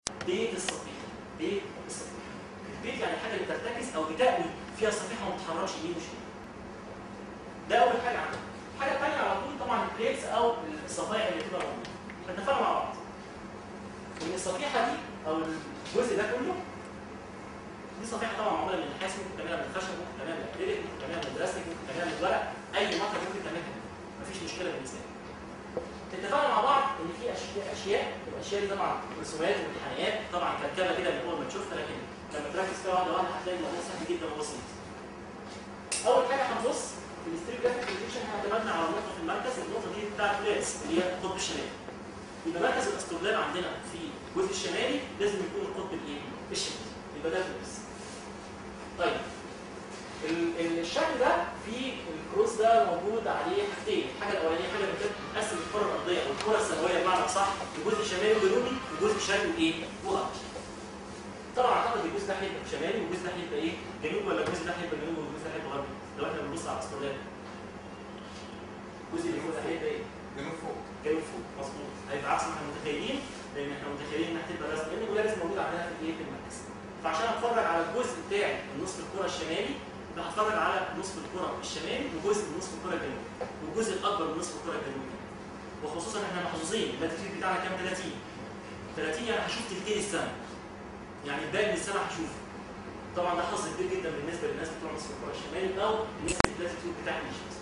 بيت الصفيحه. بيت الصفيحه. البيت يعني الحاجه اللي بترتكز او بتقوي فيها الصفيحه وما بتتحركش يمين وشمال. ده اول حاجه عندنا. الحاجه الثانيه على طول طبعا البليتس او الصفائح اللي بتبقى موجوده. اتفقنا مع بعض ان الصفيحه دي او الجزء ده كله دي صفيحه طبعا معموله من النحاس، ممكن تعملها من الخشب، ممكن تعملها من الاكريليك، ممكن تعملها من البلاستيك، ممكن تعملها من الورق، اي مطر ممكن تعملها. مفيش مشكله بالنسبه لي. اتفقنا مع بعض ان في اشياء الاشياء دي طبعا رسومات وامتحانات طبعا كركبه كده من اول ما تشوفها، لكن لما تركز فيها واحده واحده هتلاقي الموضوع سهل جدا وبسيط. اول حاجه هنبص في الستريجرافيك بروجيكشن اعتمدنا على النقطه في المركز، النقطه دي بتاعت فلاس اللي هي القطب الشمالي. يبقى مركز الاستقلال عندنا في الجزء الشمالي لازم يكون القطب الايه؟ الشمالي. يبقى ده فلاس. طيب الشكل ده في الكروس ده موجود عليه حاجتين، الحاجه الاولانيه حاجه بتقسم الكره الارضيه او الكره السماويه بمعنى صح لجزء شمالي وجنوبي وجزء شرقي وايه؟ وغربي. طبعا اعتقد الجزء ده هيبقى شمالي والجزء ده هيبقى ايه؟ جنوبي، ولا الجزء ده هيبقى جنوبي والجزء ده هيبقى غربي؟ لو احنا بنبص على الاستقلال الجزء اللي فوق ده هيبقى ايه؟ جنوب فوق. جنوب فوق، مظبوط. هيبقى عكس ما احنا متخيلين، لان احنا متخيلين انها هتبقى رسم، لان المدرس موجود عندنا في الايه؟ في المركز. فعشان اتفرج على الجزء بتاعي من نصف الكره الشمالي هتفرج على نصف الكره الشمالي وجزء من نصف الكره الجنوبي والجزء الاكبر من نصف الكره الجنوبي. وخصوصا احنا محظوظين اللاتيتيود بتاعنا كام؟ 30. 30 يعني هشوف تلتين السنه. يعني الباقي من السنه هشوفه. طبعا ده حظ كبير جدا بالنسبه للناس بتوع نصف الكره الشمالي او الناس اللي اللاتيتيود بتاعها مش كده.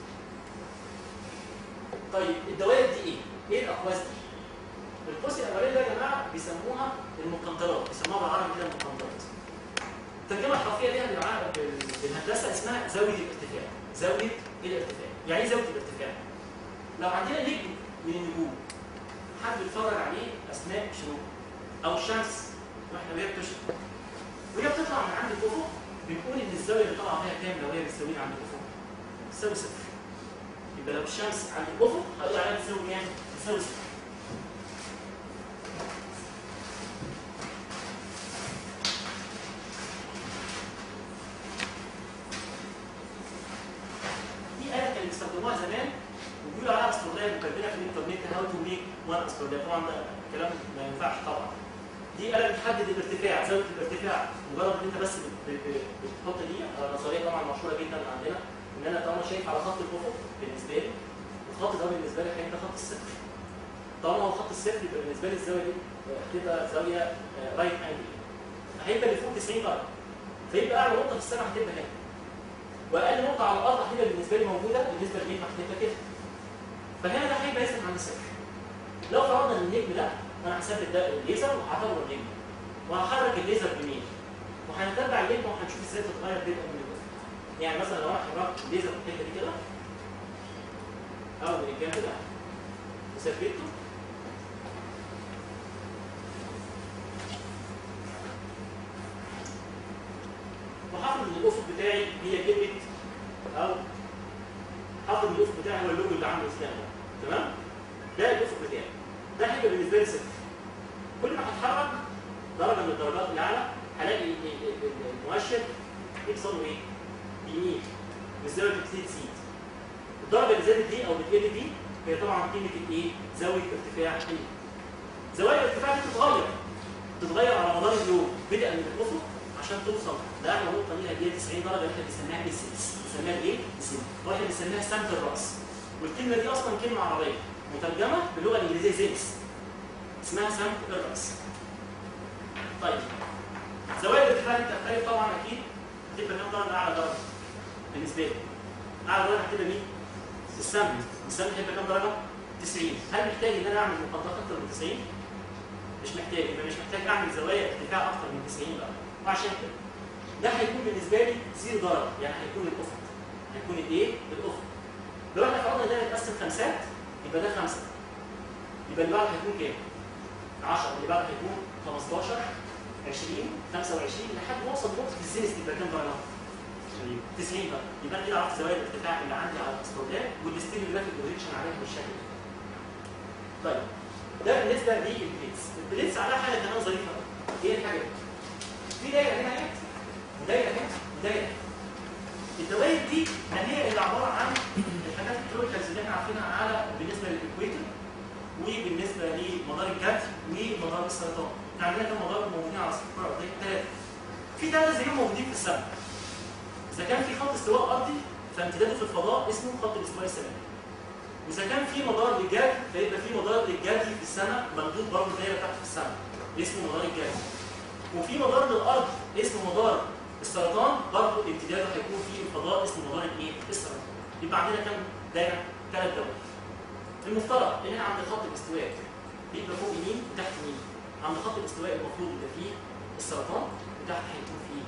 طيب الدوائر دي ايه؟ ايه الاقواس دي؟ القوس الاولاني ده يا جماعه بيسموها المقنطرات، بيسموها بالعربي كده المقنطرات. الترجمه الحرفيه ليها بالهندسه اسمها زاويه الارتفاع. زاويه الارتفاع. يعني ايه زاويه الارتفاع؟ لو عندنا نجم من النجوم حد بيتفرج عليه اثناء الشروق او الشمس واحنا وهي بتشرق وهي بتطلع من عند الافق، بنقول ان الزاويه اللي طالعه فيها كام لو هي بتساوي عند الافق؟ بتساوي صفر. يبقى لو الشمس عند الافق هقول عليها بتساوي كام؟ بتساوي صفر. بيستخدموها زمان وبيقولوا عليها استروليه مكبره في الانترنت هاو تو ميك وان استروليه. طبعا ده كلام ما ينفعش طبعا. دي آلة بتحدد الارتفاع، زاويه الارتفاع. مجرد ان انت بس بتحط دي نظريه طبعا مشهوره جدا عندنا ان انا طالما شايف على خط الافق بالنسبه لي الخط ده بالنسبه لي هيبقى خط الصفر. طالما هو خط الصفر يبقى بالنسبه لي الزاويه دي هتبقى زاويه رايت انجل. هيبقى اللي فوق 90 درجه. فيبقى اعلى نقطه في السماء هتبقى هنا. واقل نقطه على الارض هتبقى بالنسبه لي موجوده بالنسبه للنجم هتبقى كده. فهنا ده هيبقى يثبت عند صفر. لو فرضنا ان النجم ده انا هثبت ده الليزر وهعتبره النجم وهحرك الليزر بيمين وهنتبع النجم وهنشوف ازاي تتغير بيبقى من الجزء. يعني مثلا لو انا حركت الليزر في الحته دي كده او من الجنب ده وثبته وحافظ ان الافق بتاعي هي كلمه او حافظ ان الافق بتاعي هو اللوجو اللي عامله اسلام ده. تمام؟ ده الافق بتاعي. ده هيبقى بالنسبه لي صفر. كل ما هتحرك درجه من الدرجات الاعلى هلاقي المؤشر يحصل له ايه؟ يميل والزاويه بتبتدي تزيد. الدرجه اللي زادت دي او بتقل دي هي طبعا قيمه الايه؟ زاويه ارتفاع ايه؟ زوايا الارتفاع دي بتتغير على مدار اليوم بدءا من الافق عشان توصل لاعلى نقطه ليها اللي هي 90 درجه اللي احنا بنسميها السينس. بنسميها ايه؟ السينس. واحنا بنسميها سمت الراس. والكلمه دي اصلا كلمه عربيه مترجمه باللغه الانجليزيه زينس. اسمها سمت الراس. طيب زوايا الارتفاع دي بتختلف طبعا اكيد. هتبقى كام درجه اعلى درجه؟ بالنسبه لي اعلى درجه هتبقى مين؟ السمت. السمت هيبقى كام درجه؟ 90. هل محتاج ان انا اعمل مقدرات اكثر من 90؟ مش محتاج. يبقى مش محتاج اعمل زوايا ارتفاع اكثر من 90 درجه. وعشان كده ده هيكون بالنسبه لي 0 درجه، يعني هيكون الافق. هيكون الايه؟ الافق. لو احنا فرضنا ده يتقسم خمسات يبقى ده 5. يبقى اللي بعده هيكون كام؟ 10. اللي بعده هيكون 15 20 25 لحد ما اوصل لنقطه الزينس تبقى كام درجه؟ 90 درجه. يبقى انا كده عرفت زوايا الارتفاع اللي عندي على الاسترولات والستيريوجرافيك بروجيكشن عليها بالشكل ده. طيب ده بالنسبه للبليتس. البليتس عليها حاجه كمان ظريفه قوي. ايه الحاجه دي؟ في دايره هنا اهي ودايره هنا ودايره. الدوائر دي ما هي اللي عباره عن الحاجات التروبيكالز اللي احنا عارفينها على بالنسبه للاكويتر وبالنسبه لمدار الجدي ومدار السرطان. احنا عندنا كم مدار مدار موجودين على سطح الكره الارضيه؟ 3. في 3 زيهم موجودين في السماء. اذا كان في خط استواء ارضي فامتداده في الفضاء اسمه خط الاستواء السماوي. واذا كان في مدار للجدي فيبقى في مدار للجدي في السماء ممدود برضه دايره تحت في السماء اسمه مدار الجدي. وفي مدار للارض اسمه مدار السرطان برضه امتداده هيكون في الفضاء اسمه مدار الايه؟ السرطان. يبقى عندنا كام دايره؟ 3 دوائر. المفترض ان احنا عند خط الاستواء بيبقى فوق يمين وتحت يمين. عند خط الاستواء المفروض يبقى فيه السرطان وتحت هيكون فيه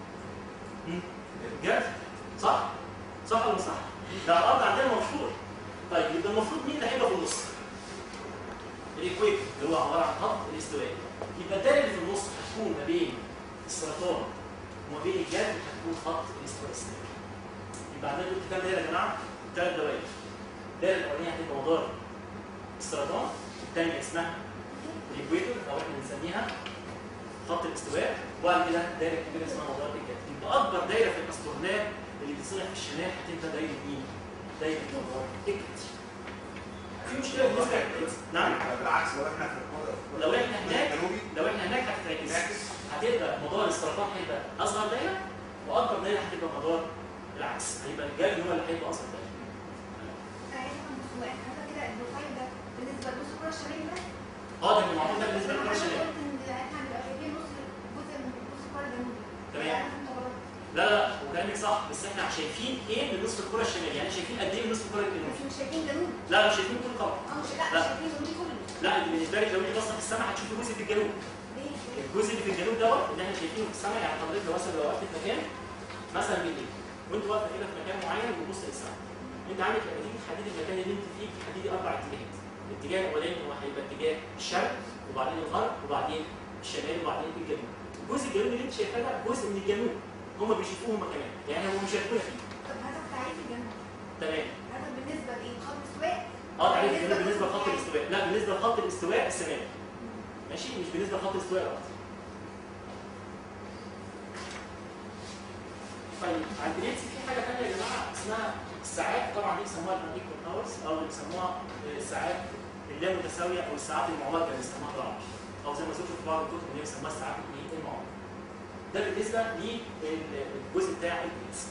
الجدي. صح؟ صح ولا مش صح؟ ده الارض عندنا مشهور. طيب يبقى المفروض مين اللي هيبقى في النص؟ الايكويتور اللي هو عباره عن خط الاستواء. يبقى الدايره اللي في النص هتكون ما بين السرطان وما بين الجدي هتكون خط الاستواء السماوي. يبقى عندنا دول كام دايره يا جماعه؟ 3 دوائر. الدايره الاولانيه هتبقى مدار السرطان، الثانيه اسمها الايكويتور او احنا بنسميها خط الاستواء، وبعد كده دايره كبيره اسمها مدار الجدي. يبقى اكبر دايره في الاسترولاب اللي بتصنع في الشمال هتبقى دايره مين؟ دايره مدار الجدي. في مشكله بالنسبه للجدي؟ نعم؟ بالعكس لو احنا هناك هتتعكس. هتبقى مدار السرطان هيبقى اصغر دايره واكبر دايره هتبقى مدار العكس، هيبقى الجدي هو اللي هيبقى اصغر دايره. كده البروفايل ده بالنسبه لنص الكره الشماليه بس؟ ده اللي معمول ده بالنسبه للكره الشماليه. احنا هنبقى شايفين جزء من نص الكره الجنوبيه. تمام. لا وكلامك صح، بس احنا شايفين ايه من نصف الكره الشماليه؟ يعني شايفين قد ايه من نصف الكره الجنوبيه؟ مش شايفين جنوب. لا مش شايفين كل طبعا. مش شايفين جنوب كله. لا انت بالنسبه لك لو انت باصه في السماء هتشوفي جزء في الجنوب. ليه؟ الجزء اللي في الجنوب دوت اللي احنا شايفينه في السماء. يعني حضرتك لو مثلا واقفه في مكان مثلا بالليل وانت واقفه كده في مكان معين وبتبص للسماء، انت عندك لما تيجي تحددي المكان اللي انت فيه تحددي 4 اتجاهات. الاتجاه الاولاني هو هيبقى اتجاه الشرق وبعدين الغرب وبعدين الشمال وبعدين الجنوب. الجزء الجنوبي اللي انت شايفاه ده جزء من الجنوب، هم بيشوفوه هم كمان، يعني هم مش هيكونوا فيه. طب هذا تعريف الجنوب. تمام. هذا بالنسبه لايه؟ خط الاستواء؟ تعريف الجنوب بالنسبه لخط الاستواء، لا بالنسبه لخط الاستواء السماوي. ماشي؟ مش بالنسبه لخط الاستواء الارضي. طيب عند الانس في حاجه ثانيه يا جماعه اسمها الساعات. طبعا دي بيسموها الانيكوال اورز او اللي بيسموها الساعات اللامتساويه او الساعات المعوجه اللي بيسموها بالعربي، او زي ما شفتوا في بعض الكتب اللي هي بيسموها الساعات المعوجه. ده بالنسبه للجزء بتاع الانس.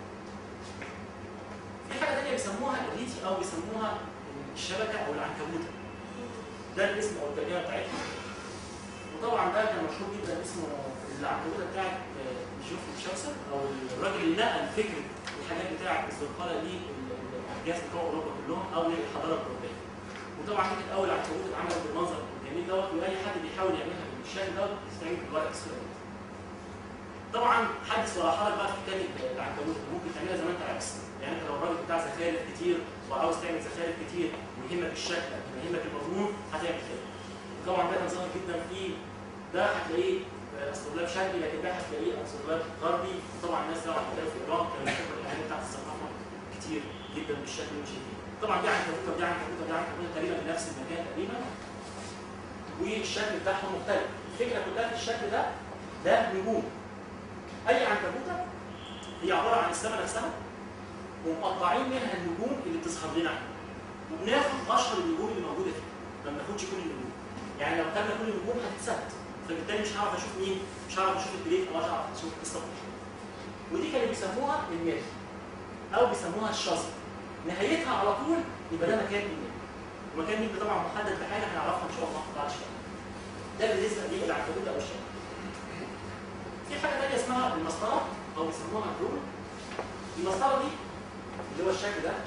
في حاجه ثانيه بيسموها الريتي او بيسموها الشبكه او العنكبوته. ده الاسم او الترجمه بتاعتها. وطبعا ده كان مشهور جدا اسمه العنكبوته بتاعت جوفري تشاوسر او الراجل اللي نقل فكره الحاجات بتاعت الزرقاء للحجاز بتوع اوروبا كلهم او للحضاره الاوروبيه. وطبعا دي كانت اول عنكبوت اتعملت بالمنظر الجميل دوت، واي حد بيحاول يعملها بالشكل دوت بيستعين بالورق الاسود. طبعا حدث ولا حرج بقى في حكايه العنكبوت، ممكن تعملها زي ما انت عايز. يعني انت لو الراجل بتاع زخارف كتير وعاوز تعمل زخارف كتير ويهمك الشكل ويهمك المضمون هتعمل كده. وطبعا ده كان ظاهر جدا في ده هتلاقيه استغلال شرقي، لكن ده هتلاقيه استغلال غربي. طبعا الناس طبعا في ايران كانوا بيشوفوا الاعلانات بتاعت الثقافه كتير جدا بالشكل اللي شايفينه. طبعا دي عنكبوته ودي عنكبوته ودي عنكبوته تقريبا في نفس المكان تقريبا، والشكل بتاعهم مختلف. الفكره كلها في الشكل ده نجوم. اي عنكبوته هي عباره عن السماء نفسها ومقطعين منها النجوم اللي بتظهر لنا، وبناخد اشهر النجوم اللي موجوده فيها، ما بناخدش كل النجوم. يعني لو خدنا كل النجوم هتتثبت، فبالتالي مش هعرف اشوف مين، مش هعرف اشوف البليت او مش هعرف اشوف السطح. ودي كانوا بيسموها الميل او بيسموها الشظر. نهايتها على طول يبقى ده مكان الميل. ومكان الميل طبعا محدد بحاجه هنعرفها ان شاء الله بعد شويه. ده بالنسبه للعنكبوت او الشجر. في حاجه ثانيه اسمها المسطره او بيسموها الرول. المسطره دي اللي هو الشكل ده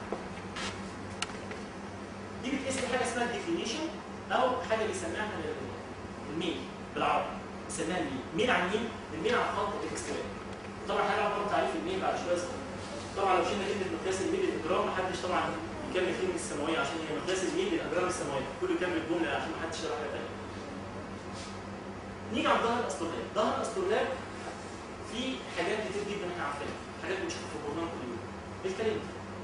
دي بتقيس حاجه اسمها الديكلينيشن او حاجه بيسميها الميل بالعربي. بيسميها الميل. ميل عن مين؟ الميل عن خط الاستواء. طبعا هنعرف برضه تعريف الميل بعد شويه صغير. طبعا لو شلنا كلمه مقياس الميل للاجرام محدش طبعا يكمل كلمه السماويه عشان هي مقياس الميل للاجرام السماويه، كله يكمل الجمله عشان محدش يشرح حاجه ثانيه. نيجي عند ظهر الاسطرلاب. ظهر الاسطرلاب في حاجات كتير جدا احنا عارفينها، حاجات بنشوفها في البرنامج كل يوم. الكلام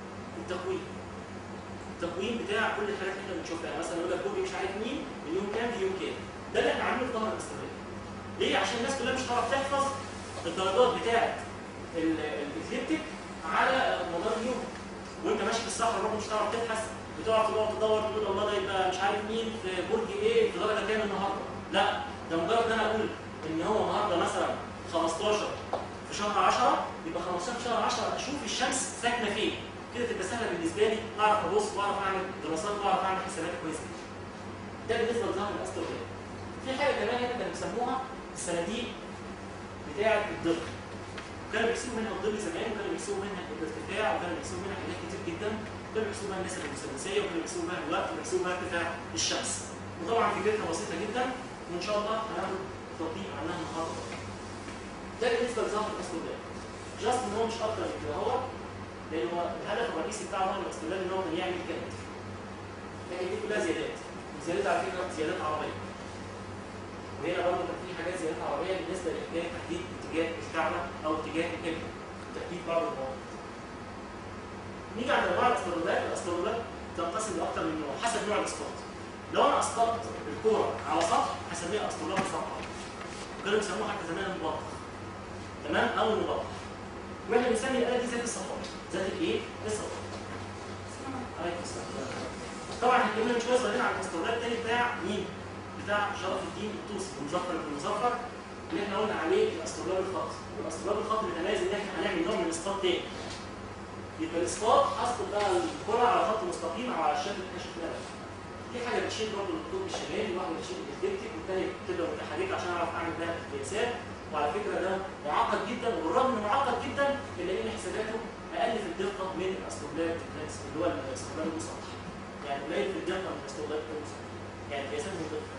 التقويم بتاع كل الحاجات اللي احنا بنشوفها. يعني مثلا يقول لك بوجي مش عارف مين من يوم كام في يوم كام. ده اللي احنا عاملينه في ظهر الاسطرلاب. ليه؟ عشان الناس كلها مش هتعرف تحفظ الدرجات بتاعه الاكليبتيك على مدار اليوم. وانت ماشي في الصحراء برضه مش هتعرف تبحث، بتقعد تدور تقول الله ده يبقى مش عارف مين في برج ايه في درجه كام النهارده. لا، ده مجرد ان انا اقول ان هو النهارده مثلا 15 في شهر 10 يبقى 15 في شهر 10 اشوف الشمس ساكنه فين. كده تبقى سهله بالنسبه لي، اعرف ابص واعرف اعمل دراسات واعرف اعمل حسابات كويسه. ده بالنسبه لظهر الاستروجات. في حاجه كمان هنا كانوا بيسموها الصناديق بتاعه الظل. كانوا بيحسبوا منها الظل زمان، وكانوا بيحسبوا منها الارتفاع، وكانوا بيحسبوا منها حاجات كتير جدا، وكانوا بيحسبوا منها النسب المثلثيه، وكانوا بيحسبوا منها الوقت، وبيحسبوا منها ارتفاع الشمس. وطبعا فكرتها بسيطه جدا، وان شاء الله هناخد تطبيق عنها النهارده. ده بالنسبه لظهر الاستروجات. جاست ان هو مش اكتر من كده، هو لان هو الهدف الرئيسي بتاع ظهر الاستروجات ان هو كان يعمل كده. لكن دي كلها زيادات، وزيادات على فكره زيادات عربيه. وهنا برضه كان في حاجات زيادات عربيه بالنسبه لحكايه تحديد اتجاه الكعبه او اتجاه القبله، وتحديد بعض المواقف. نيجي عند انواع الاستروجات. الاستروجات تنقسم لاكثر من نوع حسب نوع الاسقاط. لو انا اسقطت الكوره على سطح هسميها استروجات مسطحه. وكانوا بيسموها حتى زمان المبطخ. تمام؟ او المبطخ. واحنا بنسمي الاله دي ذات الصفات. ذات الايه؟ الصفات. عليكم السلام. طبعا احنا اتكلمنا من شويه صغيرين عن الاستروجات الثاني بتاع مين؟ بتاع شرف الدين الطوسي ومظفر بن مظفر اللي احنا قلنا عليه الاستروجات الخط. والاستروجات الخط بيتميز ان احنا هنعمل نوع من الاسقاط تاني. يبقى الاسقاط اسقط بقى الكره على خط مستقيم او على الشكل اللي احنا شفناه ده. في حاجه بتشيل برضه القطب الشمالي، واحده بتشيل الافكتيك، والثانيه بتبقى متحركه عشان اعرف اعمل بيها القياسات. وعلى فكره ده معقد جدا، وبالرغم انه معقد جدا الا ان حساباته اقل في الدقه من الاستروجات اللي هو الاستروجات المسطح. يعني قليل في الدقه من الاستروجات المسطح. يعني قياساتهم دقه.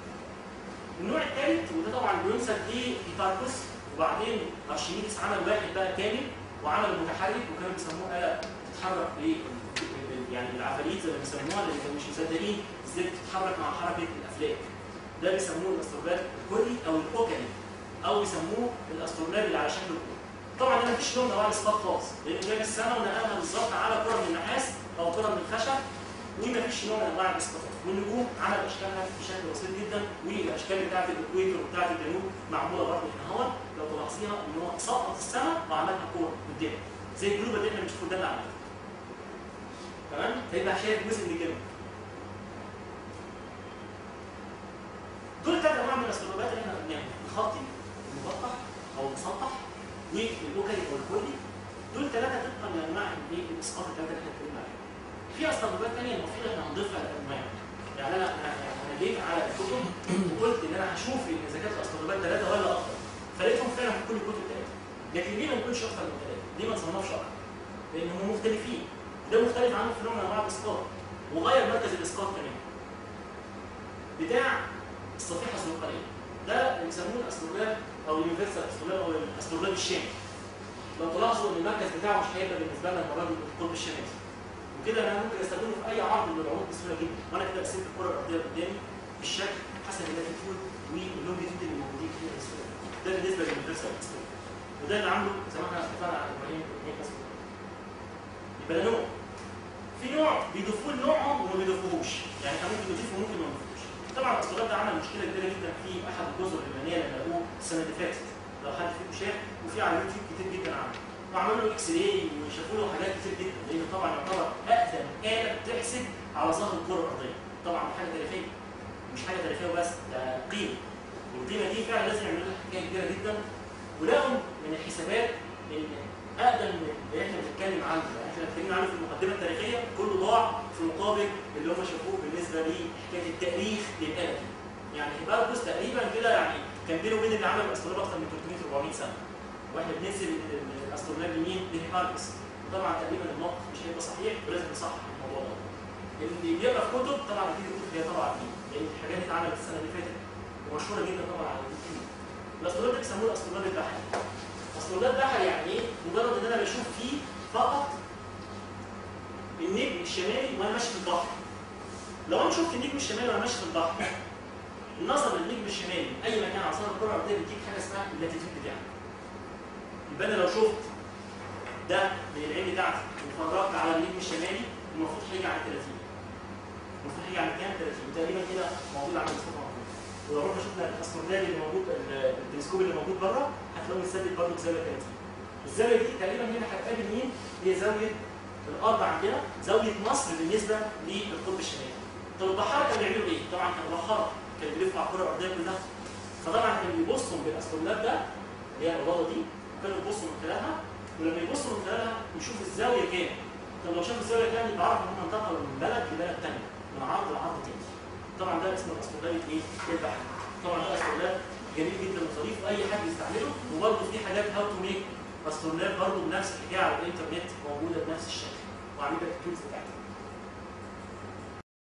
النوع الثالث وده طبعا بينسب لهيباركوس، وبعدين ارشميدس عمل واحد بقى كامل وعمل متحرك، وكانوا بيسموه آلة بتتحرك يعني العفاريت زي ما بيسموها، اللي كانوا مش مصدقين ازاي بتتحرك مع حركه الافلاك. ده بيسموه الاستروجات الكلي او الاوكلي، او بيسموه الاستروجات اللي على شكل الكره. طبعا ده مفيش نوع من انواع الاسقاط خالص، لانه جاب السما ونقلها بالظبط على كره من النحاس او كره من الخشب، ومفيش نوع من انواع الاسقاطات. والنجوم عمل اشكالها بشكل بسيط جدا، والاشكال بتاعت الاكويتور وبتاعت الجنوب معموله برضه هنا اهو لو تلاحظيها ان هو سقط السما وعملها كوره قدام زي الجنوب اللي احنا بنشوفه ده اللي عملها. تمام؟ فيبقى شايف جزء من الجنوب. دول ثلاث انواع من الاستروجات اللي احنا قلناهم، الخطي المبطح او المسطح والاوكلي او الكلي. دول ثلاثه طبقا لانواع الاسقاط الثلاثه اللي احنا اتكلمنا عليها. في استروجات ثانيه المفروض احنا هنضيفها للانواع. يعني انا جيت على الكتب وقلت ان انا هشوف ان اذا كانت الاستروجات ثلاثه ولا اكثر، فلقيتهم فعلا في كل الكتب ثلاثه. لكن ليه ما نكونش اكثر من ثلاثه؟ ليه ما نصنفش اكثر؟ لان هم مختلفين. ده مختلف عنه في نوع من انواع الاسقاط، وغير مركز الاسقاط كمان. بتاع الصفيحه الزرقانيه ده اللي بيسموه الاستروجات او اليونيفرسال استروجات او الاستروجات الشامي. لو تلاحظوا ان المركز بتاعه مش هيبقى بالنسبه لنا المره دي القطب الشمالي. وكده انا ممكن استخدمه في اي عرض من العروض بسهوله جدا، وانا كده برسم الكره الارضيه قدامي بالشكل حسب اللاتيتيود واللونجيتيود اللي موجودين فيها بسهوله. ده بالنسبه لليونيفرسال استروجات. وده اللي عامله زي ما احنا اتفقنا على ابراهيم بس. يبقى ده نوع. في نوع بيضيفوه لنوعهم وما بيضيفوهوش، يعني احنا ممكن نضيفه وممكن ما نضيفوش. طبعا الاستروجات ده عمل مشكله كبيره جدا في احد الجزر اللبنانيه اللي لقوه السنه اللي فاتت، لو حد فيكم شاف، وفي على اليوتيوب كتير جدا عنه. وعملوا له اكس راي وشافوا له حاجات كتير جدا، لانه طبعا يعتبر اقدم آلة بتحسب على ظهر الكره الارضيه. طبعا حاجه تاريخيه. مش حاجه تاريخيه وبس، ده قيمه. والقيمه دي فعلا لازم يعملوا لها حكايه كبيره جدا. ولقوا من الحسابات ان اقدم من اللي احنا بنتكلم عنه، يعني احنا اتكلمنا عنه في المقدمه التاريخيه كله ضاع في مقابل اللي هم شافوه بالنسبه لحكايه التاريخ للاله دي. يعني هيباركوس تقريبا كده يعني كان بينه وبين اللي عمل الاستروجات اكثر من 300 400 سنه. واحنا بننسب الاستروجات لمين؟ لهيباركوس. وطبعا تقريبا الموقف مش هيبقى صحيح ولازم نصحح الموضوع ده. اللي بيقرا في كتب طبعا اكيد الكتب هي طبعا دي، لان في حاجات اتعملت السنه اللي فاتت ومشهوره جدا طبعا على اليوتيوب. الاستروجات ده بيسموه الاستروجات البحري. الاستروجات البحري يعني ايه؟ مجرد ان انا بشوف فيه فقط النجم الشمالي وانا ماشي في البحر. لو انا شفت النجم الشمالي وانا ماشي في البحر، النظر للنجم الشمالي اي مكان على ظهر الكره الارضيه بيديك حاجه اسمها اللاتيتيود بتاعك. يبقى انا لو شفت ده من العين بتاعتي وفرجت على النجم الشمالي المفروض هيجي عن 30. المفروض هيجي عن كام؟ 30. تقريبا كده موجود عند مصطفى محمود. ولو رحنا شفنا الاستروجات اللي موجود التلسكوب اللي موجود بره هتلاقوه مثبت برضه بزاويه 30. الزاويه دي تقريبا هنا هتقابل مين؟ هي زاويه الارض عندنا، زاويه مصر بالنسبه للقطب الشمالي. طب البحاره كانوا بيعملوا ايه؟ طبعا كانوا بحاره كانوا بيلفوا على الكره الارضيه كلها. فطبعا كانوا بيبصوا بالاسترولاب ده اللي هي الاضاءه دي، وكانوا يبصوا من خلالها، ولما يبصوا من خلالها يشوفوا الزاويه كام. طب لو شافوا الزاويه كام يبقى عرفوا ان هم انتقلوا من بلد لبلد ثانيه، من عرض لعرض تاني. طبعا ده اسمه الاسترولاب ايه؟ البحري. طبعا ده استرولاب جميل جدا وظريف واي حد يستعمله، وبرضه في حاجات هاو تو ميك استرولاب برضه بنفس الحكايه على الانترنت موجوده بنفس الشكل، وعاملين لك التولز بتاعتها.